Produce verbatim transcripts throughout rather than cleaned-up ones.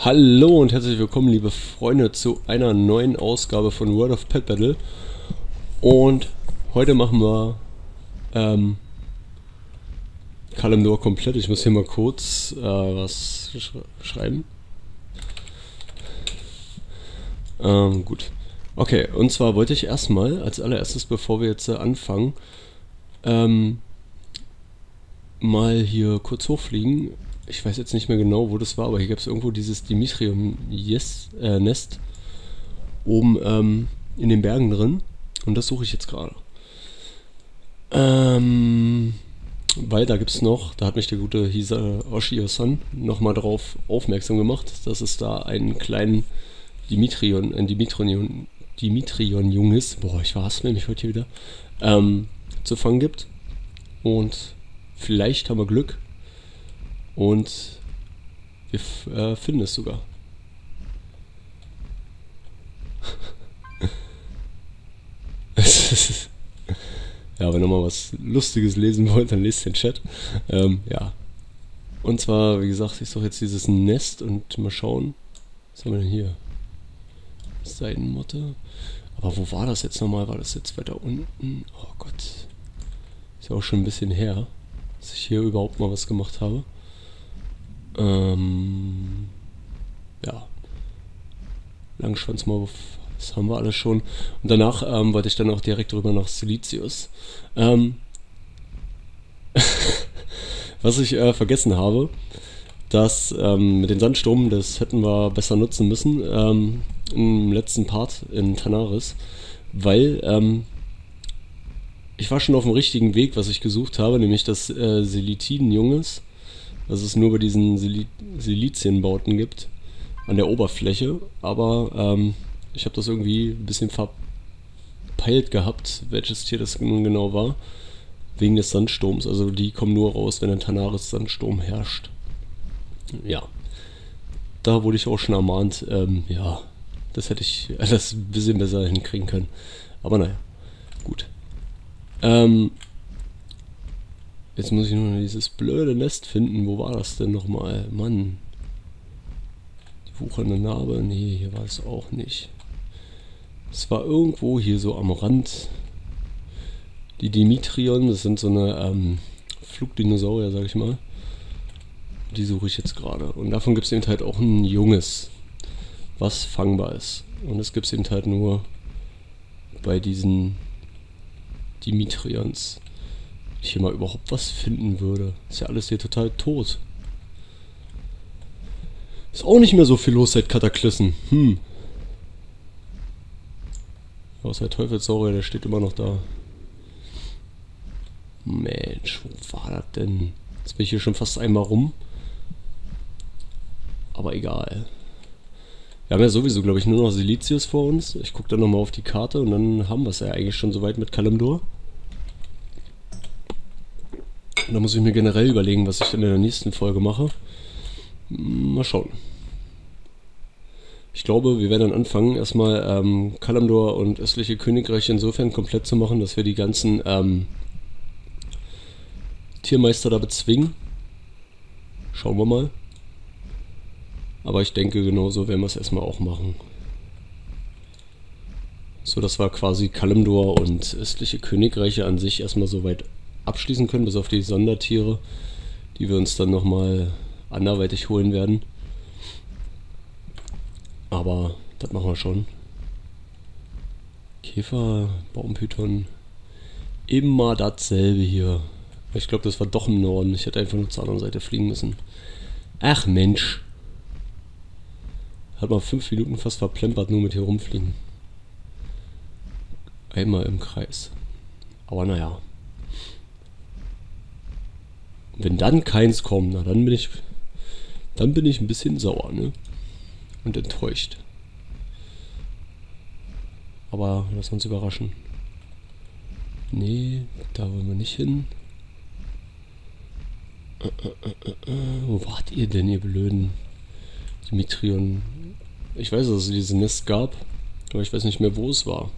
Hallo und herzlich willkommen, liebe Freunde, zu einer neuen Ausgabe von World of Pet Battle. Und heute machen wir ähm, Kalimdor komplett. Ich muss hier mal kurz äh, was sch schreiben. Ähm, gut. Okay, und zwar wollte ich erstmal, als allererstes, bevor wir jetzt äh, anfangen, ähm, mal hier kurz hochfliegen. Ich weiß jetzt nicht mehr genau, wo das war, aber hier gab es irgendwo dieses Dimitrium-Nest äh, oben ähm, in den Bergen drin. Und das suche ich jetzt gerade. Ähm, weil da gibt es noch, da hat mich der gute Hisa Oshio-san nochmal darauf aufmerksam gemacht, dass es da einen kleinen Dimitrion, ein Dimitrion, Dimitrion-Junges, boah, ich verhasse mich heute hier wieder, ähm, zu fangen gibt. Und vielleicht haben wir Glück. Und wir äh, finden es sogar. Ja, wenn ihr mal was Lustiges lesen wollt, dann lest den Chat. Ähm, ja. Und zwar, wie gesagt, ich suche jetzt dieses Nest und mal schauen. Was haben wir denn hier? Seidenmotte. Aber wo war das jetzt nochmal? War das jetzt weiter unten? Oh Gott. Ist ja auch schon ein bisschen her, dass ich hier überhaupt mal was gemacht habe. Ähm, ja. Langschwanzmaulwurf, das haben wir alles schon. Und danach ähm, wollte ich dann auch direkt rüber nach Silicius. Ähm, was ich äh, vergessen habe, dass ähm, mit den Sandsturm, das hätten wir besser nutzen müssen ähm, im letzten Part in Tanaris, weil ähm, ich war schon auf dem richtigen Weg, was ich gesucht habe, nämlich das äh, Silitiden-Junges, dass es nur bei diesen Sil Silizienbauten gibt an der Oberfläche, aber ähm, ich habe das irgendwie ein bisschen verpeilt gehabt, welches Tier das nun genau war, wegen des Sandsturms. Also die kommen nur raus, wenn ein Tanaris-Sandsturm herrscht. Ja, da wurde ich auch schon ermahnt, ähm, ja, das hätte ich alles ein bisschen besser hinkriegen können. Aber naja, gut. Ähm, Jetzt muss ich nur dieses blöde Nest finden. Wo war das denn nochmal? Mann. Die wuchernde Narbe? Nee, hier war es auch nicht. Es war irgendwo hier so am Rand. Die Dimitrion, das sind so eine ähm, Flugdinosaurier, sag ich mal. Die suche ich jetzt gerade. Und davon gibt es eben halt auch ein junges, was fangbar ist. Und das gibt es eben halt nur bei diesen Dimitrions. Ich hier mal überhaupt was finden würde. Ist ja alles hier total tot. Ist auch nicht mehr so viel los seit Kataklysmen. Hm. Außer der Teufelssaurier, der steht immer noch da. Mensch, wo war das denn? Jetzt bin ich hier schon fast einmal rum. Aber egal. Wir haben ja sowieso, glaube ich, nur noch Silicius vor uns. Ich gucke dann nochmal auf die Karte und dann haben wir es ja eigentlich schon soweit mit Kalimdor. Da muss ich mir generell überlegen, was ich dann in der nächsten Folge mache. Mal schauen. Ich glaube, wir werden dann anfangen, erstmal ähm, Kalimdor und östliche Königreich insofern komplett zu machen, dass wir die ganzen ähm, Tiermeister da bezwingen. Schauen wir mal. Aber ich denke, genauso werden wir es erstmal auch machen. So, dass wir quasi Kalimdor und östliche Königreiche an sich erstmal so weit abschließen können, bis auf die Sondertiere, die wir uns dann nochmal anderweitig holen werden. Aber das machen wir schon. Käfer, Baumpython, immer dasselbe hier. Ich glaube, das war doch im Norden. Ich hätte einfach nur zur anderen Seite fliegen müssen. Ach Mensch. Hat mal fünf Minuten fast verplempert, nur mit hier rumfliegen. Einmal im Kreis. Aber naja. Wenn dann keins kommt, na dann bin ich, dann bin ich ein bisschen sauer, ne? Und enttäuscht. Aber lass uns überraschen. Nee, da wollen wir nicht hin. Äh, äh, äh, äh, wo wart ihr denn, ihr blöden Dimitrion? Ich weiß, dass es dieses Nest gab, aber ich weiß nicht mehr, wo es war.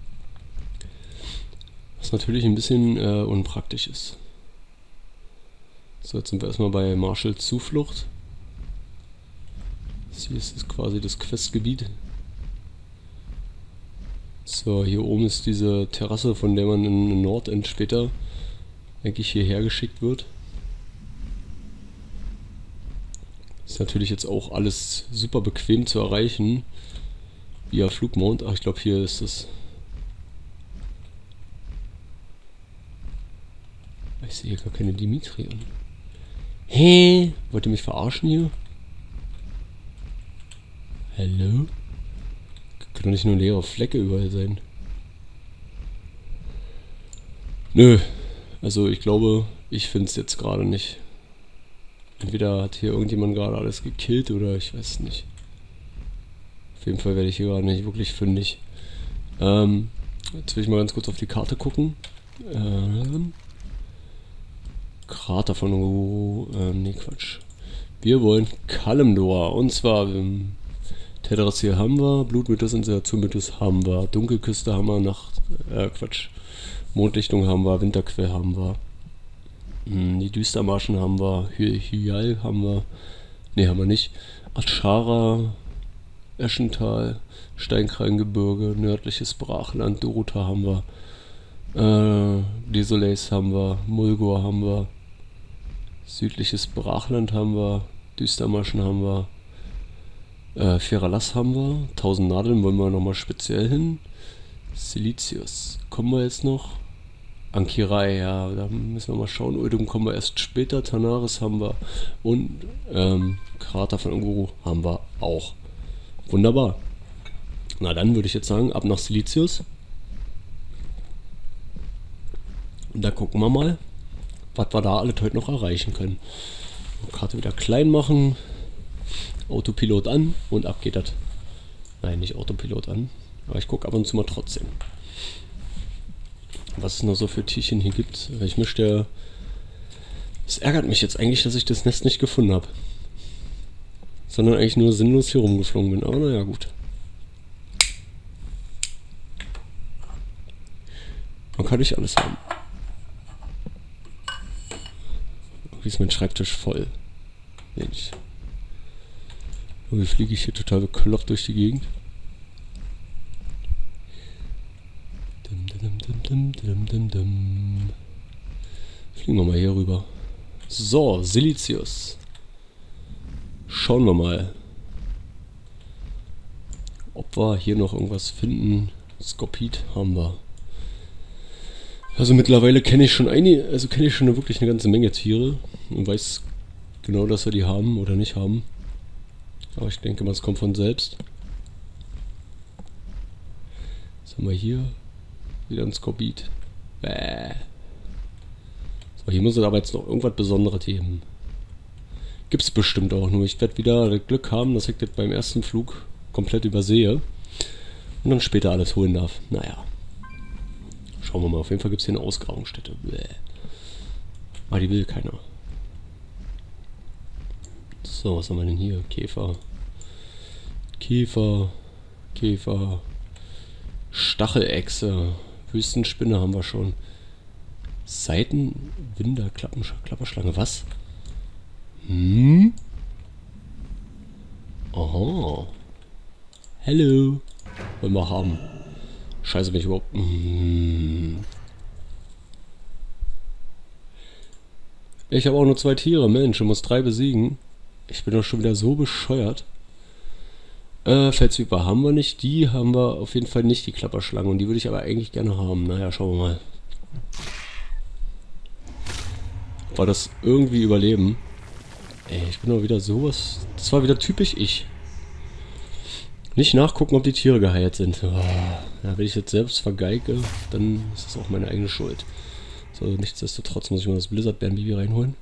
Was natürlich ein bisschen äh, unpraktisch ist. So, jetzt sind wir erstmal bei Marshalls Zuflucht. Hier ist es quasi das Questgebiet. So, hier oben ist diese Terrasse, von der man in Nordend später eigentlich hierher geschickt wird. Ist natürlich jetzt auch alles super bequem zu erreichen. Via Flugmount. Ach, ich glaube hier ist es. Ich sehe gar keine Dimitrion. Hä? Wollt ihr mich verarschen hier? Hallo? Können doch nicht nur leere Flecke überall sein. Nö. Also ich glaube, ich finde es jetzt gerade nicht. Entweder hat hier irgendjemand gerade alles gekillt oder ich weiß es nicht. Auf jeden Fall werde ich hier gerade nicht wirklich fündig. Ähm, jetzt will ich mal ganz kurz auf die Karte gucken. Ähm, Krater von Uru, ähm, nee, Quatsch. Wir wollen Kalimdor. Und zwar, ähm, Teldrassil haben wir, Blutmythos und Serazummythos haben wir, Dunkelküste haben wir, Nacht, äh, Quatsch. Mondlichtung haben wir, Winterquell haben wir. Hm, die Düstermarschen haben wir, Hy Hyal haben wir. Ne, haben wir nicht. Atschara, Eschental, Steinkrallengebirge, nördliches Brachland, Dorota haben wir. Äh, Desolais haben wir, Mulgor haben wir. Südliches Brachland haben wir, Düstermarschen haben wir. Äh, Feralas haben wir, tausend Nadeln wollen wir nochmal speziell hin. Silicius, kommen wir jetzt noch? Ankirai, ja, da müssen wir mal schauen. Uldum kommen wir erst später. Tanaris haben wir und ähm, Krater von Unguru haben wir auch. Wunderbar. Na dann würde ich jetzt sagen, ab nach Silicius. Und da gucken wir mal, was wir da alles heute noch erreichen können. Karte wieder klein machen. Autopilot an und ab geht das. Nein, nicht Autopilot an. Aber ich gucke ab und zu mal trotzdem. Was es noch so für Tierchen hier gibt. Ich möchte... Es ärgert mich jetzt eigentlich, dass ich das Nest nicht gefunden habe. Sondern eigentlich nur sinnlos hier rumgeflogen bin. Aber naja, gut. Man kann nicht alles haben. Irgendwie ist mein Schreibtisch voll. Mensch. Irgendwie fliege ich hier total bekloppt durch die Gegend. Dum, dum, dum, dum, dum, dum. Fliegen wir mal hier rüber. So, Silicius. Schauen wir mal, ob wir hier noch irgendwas finden. Skorpit haben wir. Also mittlerweile kenne ich schon einige, also kenne ich schon wirklich eine ganze Menge Tiere und weiß genau, dass wir die haben oder nicht haben. Aber ich denke mal, es kommt von selbst. Was haben wir hier? Wieder ein Skorbit. Bäh. So, hier muss es aber jetzt noch irgendwas Besonderes geben. Gibt es bestimmt auch, nur ich werde wieder das Glück haben, dass ich das beim ersten Flug komplett übersehe. Und dann später alles holen darf. Naja. Schauen wir mal. Auf jeden Fall gibt es hier eine Ausgrabungsstätte. Bäh. Aber die will keiner. So, was haben wir denn hier? Käfer. Käfer. Käfer. Stachelechse. Wüstenspinne haben wir schon. Seitenwinder, Klappen, Klapperschlange. Was? Hm? Aha. Hallo. Wollen wir haben. Scheiße, bin ich überhaupt... Hm. Ich habe auch nur zwei Tiere. Mensch, ich muss drei besiegen. Ich bin doch schon wieder so bescheuert. Äh, Felsviper haben wir nicht. Die haben wir auf jeden Fall nicht, die Klapperschlange. Und die würde ich aber eigentlich gerne haben. Naja, schauen wir mal. Ob wir das irgendwie überleben. Ey, ich bin doch wieder sowas... Das war wieder typisch ich. Nicht nachgucken, ob die Tiere geheilt sind. Oh, ja, wenn ich jetzt selbst vergeige, dann ist das auch meine eigene Schuld. So, nichtsdestotrotz muss ich mal das Blizzard-Bären-Bibi reinholen.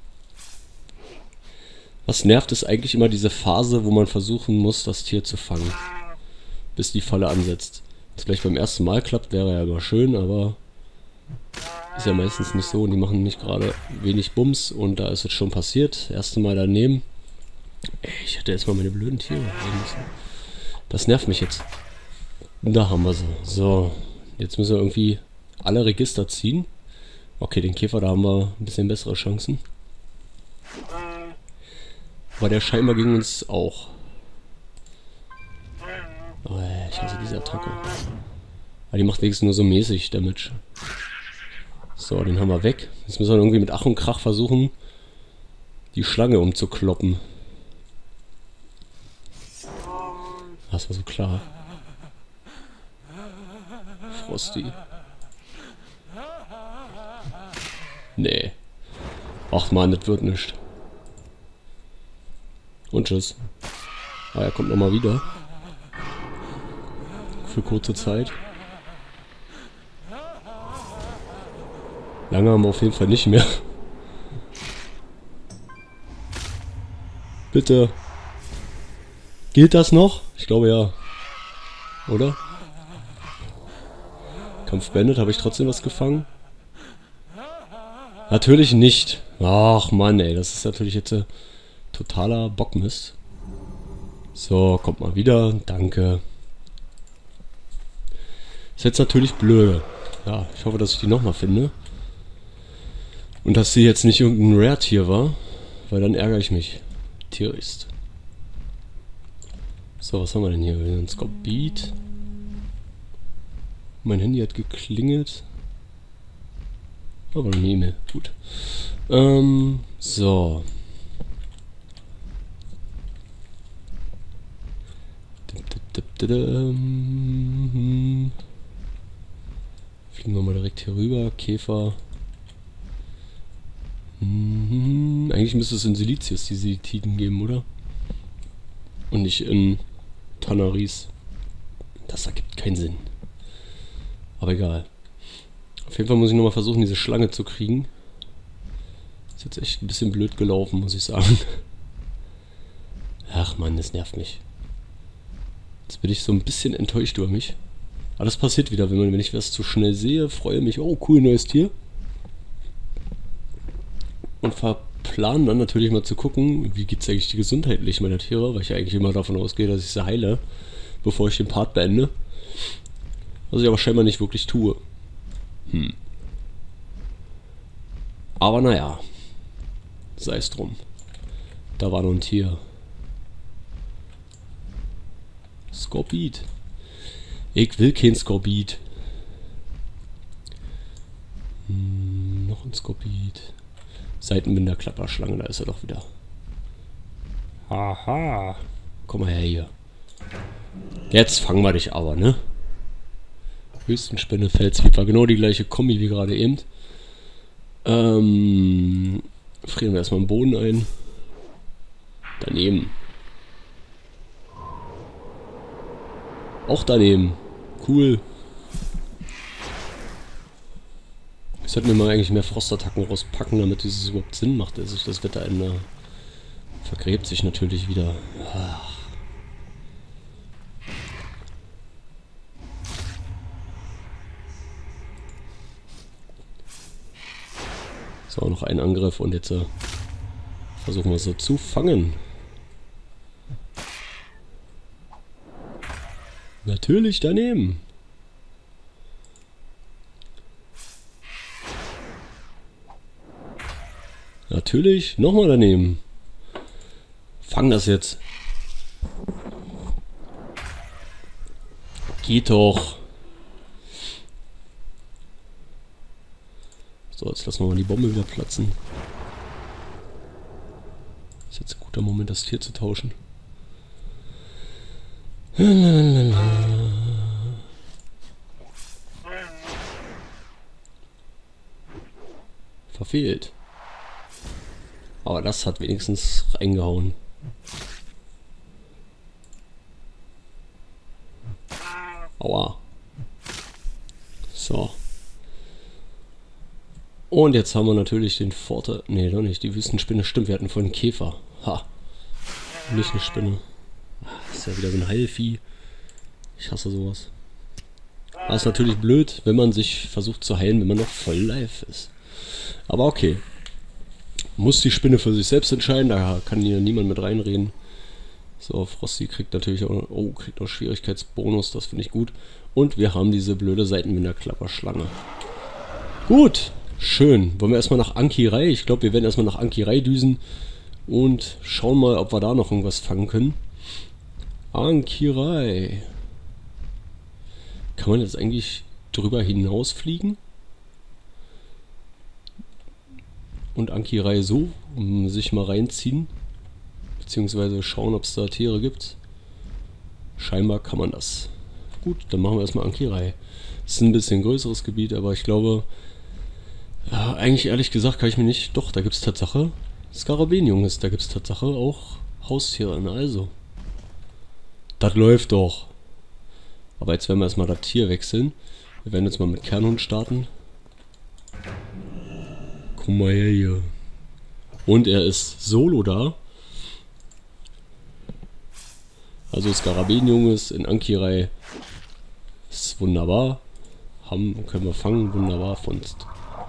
Was nervt, ist eigentlich immer diese Phase, wo man versuchen muss, das Tier zu fangen. Bis die Falle ansetzt. Was gleich beim ersten Mal klappt, wäre ja immer schön, aber ist ja meistens nicht so und die machen nicht gerade wenig Bums und da ist es schon passiert. Erste Mal daneben. Ey, ich hätte jetzt mal meine blöden Tiere rein müssen. Das nervt mich jetzt. Da haben wir sie. So, jetzt müssen wir irgendwie alle Register ziehen. Okay, den Käfer, da haben wir ein bisschen bessere Chancen. Aber der scheinbar gegen uns auch. Oh, ich hasse diese Attacke. Aber die macht wenigstens nur so mäßig Damage. So, den haben wir weg. Jetzt müssen wir irgendwie mit Ach und Krach versuchen, die Schlange umzukloppen. Das war so klar. Frosty. Nee. Ach man, das wird nicht. Und tschüss. Ah, er kommt nochmal wieder. Für kurze Zeit. Lange haben wir auf jeden Fall nicht mehr. Bitte. Gilt das noch? Ich glaube ja. Oder? Kampf beendet. Habe ich trotzdem was gefangen? Natürlich nicht. Ach Mann, ey. Das ist natürlich jetzt äh, totaler Bockmist. So, kommt mal wieder. Danke. Ist jetzt natürlich blöd. Ja, ich hoffe, dass ich die nochmal finde. Und dass sie jetzt nicht irgendein Rare-Tier war. Weil dann ärgere ich mich. Tier ist. So, was haben wir denn hier? Ein Scorbeat. Mein Handy hat geklingelt. Aber eine E-Mail. Gut. Ähm, so. Fliegen wir mal direkt hier rüber. Käfer. Mhm. Eigentlich müsste es in Silizius die Silitiden geben, oder? Und nicht in Tanaris. Das ergibt keinen Sinn. Aber egal. Auf jeden Fall muss ich nochmal versuchen, diese Schlange zu kriegen. Ist jetzt echt ein bisschen blöd gelaufen, muss ich sagen. Ach man, das nervt mich. Jetzt bin ich so ein bisschen enttäuscht über mich. Aber das passiert wieder, wenn, man, wenn ich was zu schnell sehe, freue mich, oh cool, neues Tier. Und verplanen dann natürlich mal zu gucken, wie geht es eigentlich die gesundheitlich meiner Tiere, weil ich eigentlich immer davon ausgehe, dass ich sie heile, bevor ich den Part beende. Was ich aber scheinbar nicht wirklich tue. Hm. Aber naja, sei es drum. Da war noch ein Tier. Scorbeat. Ich will kein Scorbeat. Hm, noch ein Scorbeat. Seitenbinder Klapperschlange, da ist er doch wieder. Haha. Komm mal her hier. Jetzt fangen wir dich aber, ne? Wüstenspinne, Feldswieb war genau die gleiche Kombi wie gerade eben. Ähm, frieren wir erstmal den Boden ein. Daneben. Auch daneben. Cool. Ich sollte mir mal eigentlich mehr Frostattacken rauspacken, damit dieses überhaupt Sinn macht, dass sich das Wetter ändert. Vergräbt sich natürlich wieder. Ach. So, noch ein Angriff und jetzt äh, versuchen wir es so zu fangen. Natürlich daneben. Natürlich nochmal daneben. Fang das jetzt. Geht doch. So, jetzt lassen wir mal die Bombe wieder platzen. Ist jetzt ein guter Moment, das Tier zu tauschen. Verfehlt. Aber das hat wenigstens reingehauen. Aua. So. Und jetzt haben wir natürlich den Vorteil... Ne, doch nicht. Die Wüstenspinne. Stimmt, wir hatten vorhin einen Käfer. Ha. Nicht eine Spinne. Das ist ja wieder so ein Heilvieh. Ich hasse sowas. Aber ist natürlich blöd, wenn man sich versucht zu heilen, wenn man noch voll live ist. Aber okay. Muss die Spinne für sich selbst entscheiden. Da kann hier niemand mit reinreden. So, Frosty kriegt natürlich auch... Oh, kriegt noch Schwierigkeitsbonus. Das finde ich gut. Und wir haben diese blöde Seitenwinder-Klapperschlange. Gut. Schön. Wollen wir erstmal nach Ankirai? Ich glaube, wir werden erstmal nach Ankirai düsen und schauen mal, ob wir da noch irgendwas fangen können. Ankirai. Kann man jetzt eigentlich drüber hinaus fliegen? Und Anki-Reihe so um sich mal reinziehen? Beziehungsweise schauen, ob es da Tiere gibt. Scheinbar kann man das. Gut, dann machen wir erstmal Anki-Reihe. Es ist ein bisschen größeres Gebiet, aber ich glaube, ja, eigentlich ehrlich gesagt kann ich mir nicht... Doch, da gibt es Tatsache Skarabäenjunges, da gibt es Tatsache auch Haustiere. Also, das läuft doch. Aber jetzt werden wir erstmal das Tier wechseln. Wir werden jetzt mal mit Kernhund starten. Guck mal her hier. Und er ist solo da. Also Skarabäenjunges in Anki-Reihe ist wunderbar. Haben, können wir fangen, wunderbar Funst.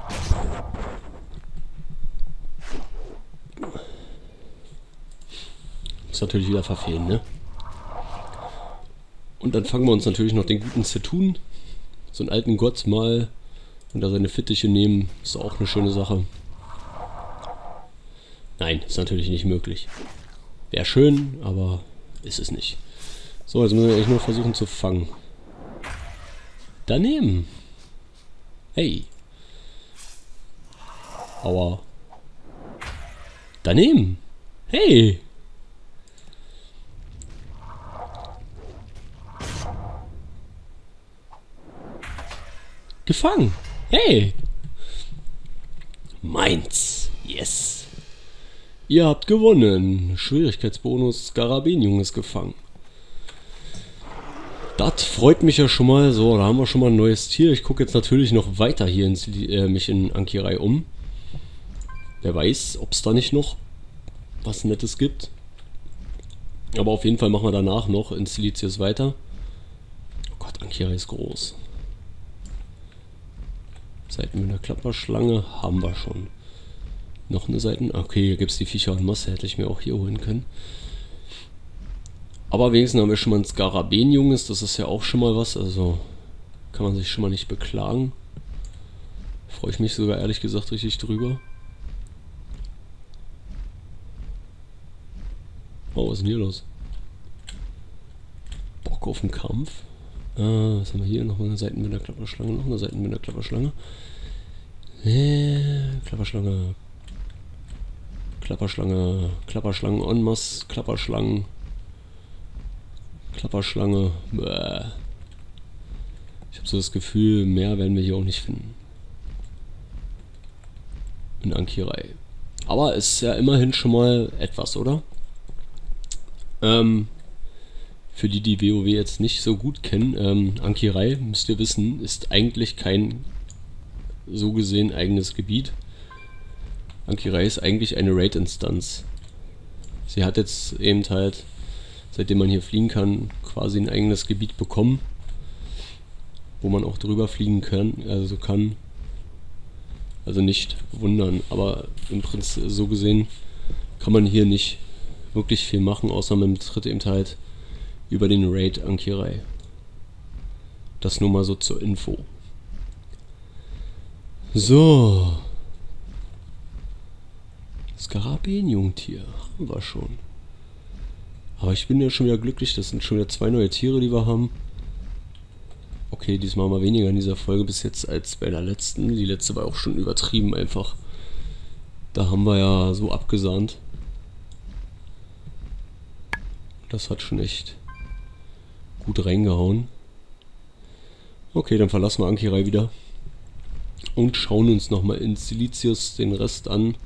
Muss natürlich wieder verfehlen, ne? Und dann fangen wir uns natürlich noch den guten Zetun, so einen alten Gott mal, und da seine Fittiche nehmen, ist auch eine schöne Sache. Nein, ist natürlich nicht möglich. Wäre schön, aber ist es nicht. So, jetzt müssen wir eigentlich nur versuchen zu fangen. Daneben. Hey. Aua. Daneben. Hey. Gefangen. Hey. Meins. Yes. Ihr habt gewonnen. Schwierigkeitsbonus Skarabäenjunges gefangen. Das freut mich ja schon mal. So, da haben wir schon mal ein neues Tier. Ich gucke jetzt natürlich noch weiter hier ins, äh, mich in Anki-Reihe um. Wer weiß, ob es da nicht noch was Nettes gibt. Aber auf jeden Fall machen wir danach noch in Silicious weiter. Oh Gott, Anki-Reihe ist groß. Seiten mit einer Klapperschlange haben wir schon. Noch eine Seiten. Okay, hier gibt es die Viecher und Masse. Hätte ich mir auch hier holen können. Aber wenigstens haben wir schon mal ein Skarabäenjunges. Das ist ja auch schon mal was. Also kann man sich schon mal nicht beklagen. Freue ich mich sogar ehrlich gesagt richtig drüber. Oh, was ist denn hier los? Bock auf den Kampf. Ah, was haben wir hier? Noch eine Seitenbinder Klapperschlange. Noch eine Seitenbinder Klapperschlange. Äh, Klapperschlange. Klapperschlange. Klapperschlangen en masse. Klapperschlangen. Klapperschlange. Bäh. Ich habe so das Gefühl, mehr werden wir hier auch nicht finden. In Anki-Reihe. Aber es ist ja immerhin schon mal etwas, oder? Ähm. Für die, die WoW jetzt nicht so gut kennen, ähm, Anki-Reihe, müsst ihr wissen, ist eigentlich kein so gesehen eigenes Gebiet. Anki-Reihe ist eigentlich eine Raid-Instanz. Sie hat jetzt eben halt, seitdem man hier fliegen kann, quasi ein eigenes Gebiet bekommen, wo man auch drüber fliegen kann, also kann. Also nicht wundern, aber im Prinzip so gesehen kann man hier nicht wirklich viel machen, außer man betritt eben halt über den Raid Anki-Reihe. Das nur mal so zur Info. So. Skarabäenjungtier haben wir schon. Aber ich bin ja schon wieder glücklich, das sind schon wieder zwei neue Tiere, die wir haben. Okay, diesmal mal weniger in dieser Folge bis jetzt als bei der letzten. Die letzte war auch schon übertrieben einfach. Da haben wir ja so abgesahnt. Das hat schon echt gut reingehauen. Okay, dann verlassen wir Anki-Reihe wieder und schauen uns nochmal in Silicious den Rest an.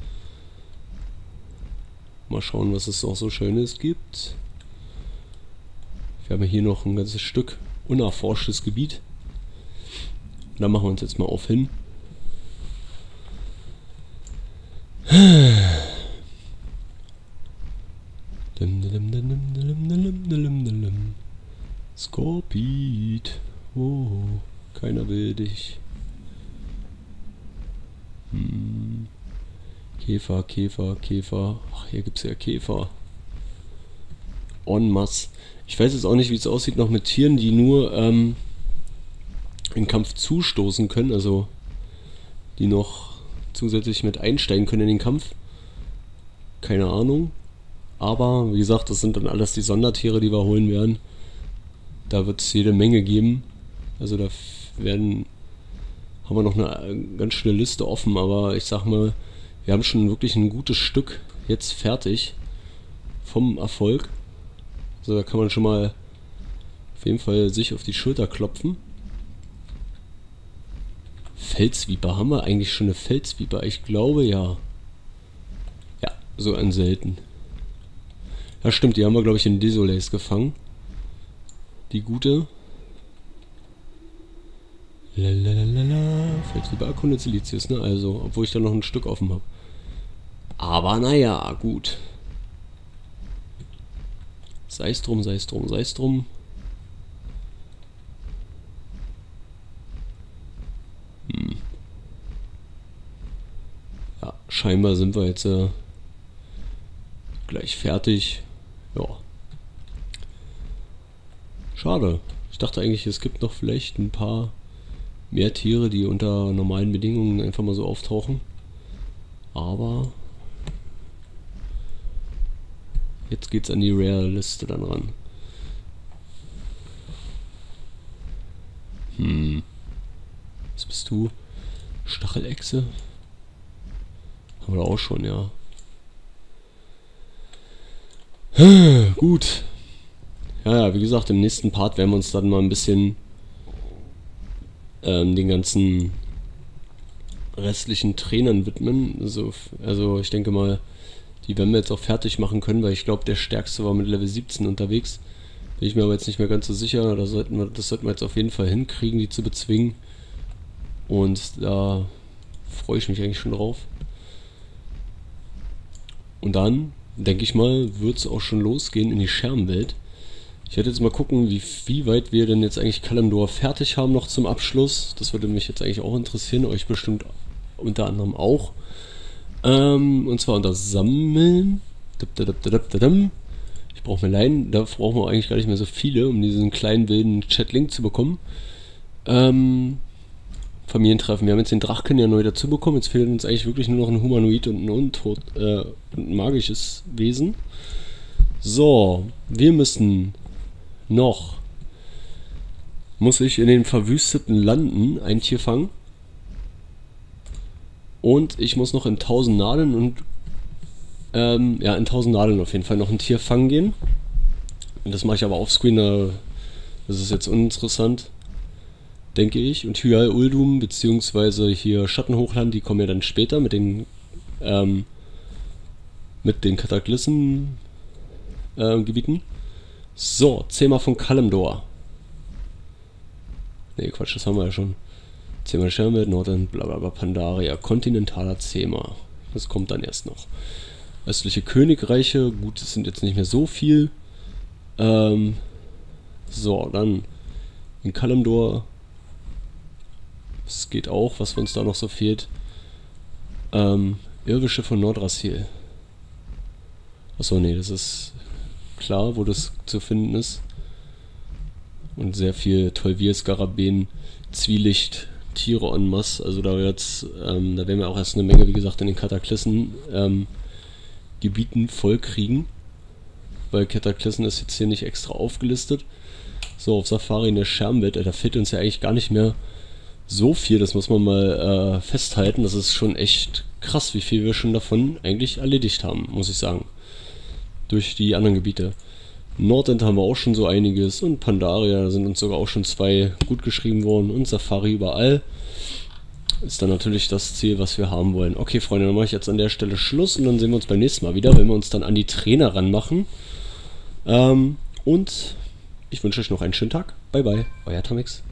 Mal schauen, was es auch so Schönes gibt. Wir haben hier noch ein ganzes Stück unerforschtes Gebiet. Da machen wir uns jetzt mal auf hin. Skorpied. Oh, keiner will dich. Hm. Käfer, Käfer, Käfer. Ach, hier gibt es ja Käfer. En masse. Ich weiß jetzt auch nicht, wie es aussieht noch mit Tieren, die nur ähm, in Kampf zustoßen können. Also die noch zusätzlich mit einsteigen können in den Kampf. Keine Ahnung. Aber wie gesagt, das sind dann alles die Sondertiere, die wir holen werden. Da wird es jede Menge geben. Also da werden, haben wir noch eine ganz schöne Liste offen, aber ich sag mal, wir haben schon wirklich ein gutes Stück jetzt fertig vom Erfolg. Also da kann man schon mal auf jeden Fall sich auf die Schulter klopfen. Felsviper, haben wir eigentlich schon eine Felsviper? Ich glaube ja. Ja, so ein selten. Ja stimmt, die haben wir glaube ich in Desolace gefangen. Die gute. Lalalala. Felsviper erkundet Silicius, ne? Also, obwohl ich da noch ein Stück offen habe. Aber naja, gut. Sei es drum, sei es drum, sei es drum. Hm. Ja, scheinbar sind wir jetzt äh, gleich fertig. Ja. Schade. Ich dachte eigentlich, es gibt noch vielleicht ein paar mehr Tiere, die unter normalen Bedingungen einfach mal so auftauchen. Aber jetzt geht's an die Rare-Liste dann ran. Hm. Was bist du? Stachelechse? Haben wir auch schon, ja. Gut. Ja, ja, wie gesagt, im nächsten Part werden wir uns dann mal ein bisschen ähm, den ganzen restlichen Trainern widmen. Also, also ich denke mal, die werden wir jetzt auch fertig machen können, weil ich glaube, der stärkste war mit Level siebzehn unterwegs. Bin ich mir aber jetzt nicht mehr ganz so sicher. Da sollten wir, das sollten wir jetzt auf jeden Fall hinkriegen, die zu bezwingen. Und da freue ich mich eigentlich schon drauf. Und dann, denke ich mal, wird es auch schon losgehen in die Scherbenwelt. Ich werde jetzt mal gucken, wie, wie weit wir denn jetzt eigentlich Kalimdor fertig haben noch zum Abschluss. Das würde mich jetzt eigentlich auch interessieren, euch bestimmt unter anderem auch. Ähm, und zwar unter Sammeln. Ich brauche mir Leinen, da brauchen wir eigentlich gar nicht mehr so viele, um diesen kleinen wilden Chat-Link zu bekommen. Ähm, Familientreffen. Wir haben jetzt den Drachen ja neu dazu bekommen. Jetzt fehlt uns eigentlich wirklich nur noch ein Humanoid und ein Untot, äh, ein magisches Wesen. So, wir müssen noch, muss ich in den verwüsteten Landen ein Tier fangen. Und ich muss noch in tausend Nadeln und ähm, ja, in tausend Nadeln auf jeden Fall noch ein Tier fangen gehen. Und das mache ich aber offscreen, das ist jetzt uninteressant, denke ich. Und Hyal Uldum beziehungsweise hier Schattenhochland, die kommen ja dann später mit den ähm, mit den Kataklysmen äh, Gebieten. So, Thema von Kalimdor. Ne, Quatsch, das haben wir ja schon. Thema Scherbenwelt, Nordend, blablabla, Pandaria, kontinentaler Thema. Das kommt dann erst noch. Östliche Königreiche, gut, das sind jetzt nicht mehr so viel. Ähm, so, dann in Kalimdor. Es geht auch, was uns da noch so fehlt. Ähm, Irrwische von Nordrassil. Achso, nee, das ist klar, wo das zu finden ist. Und sehr viel Tolvir, Skarabäen, Zwielicht, Tiere en masse. Also da wird's, ähm, da werden wir auch erst eine Menge, wie gesagt, in den Kataklysmen ähm, Gebieten voll kriegen. Weil Kataklysmen ist jetzt hier nicht extra aufgelistet. So, auf Safari in der Scherbenwelt, da fehlt uns ja eigentlich gar nicht mehr so viel, das muss man mal äh, festhalten. Das ist schon echt krass, wie viel wir schon davon eigentlich erledigt haben, muss ich sagen. Durch die anderen Gebiete. Nordend haben wir auch schon so einiges und Pandaria, da sind uns sogar auch schon zwei gut geschrieben worden und Safari überall. Ist dann natürlich das Ziel, was wir haben wollen. Okay, Freunde, dann mache ich jetzt an der Stelle Schluss und dann sehen wir uns beim nächsten Mal wieder, wenn wir uns dann an die Trainer ranmachen. Ähm, und ich wünsche euch noch einen schönen Tag. Bye bye, euer Tamix.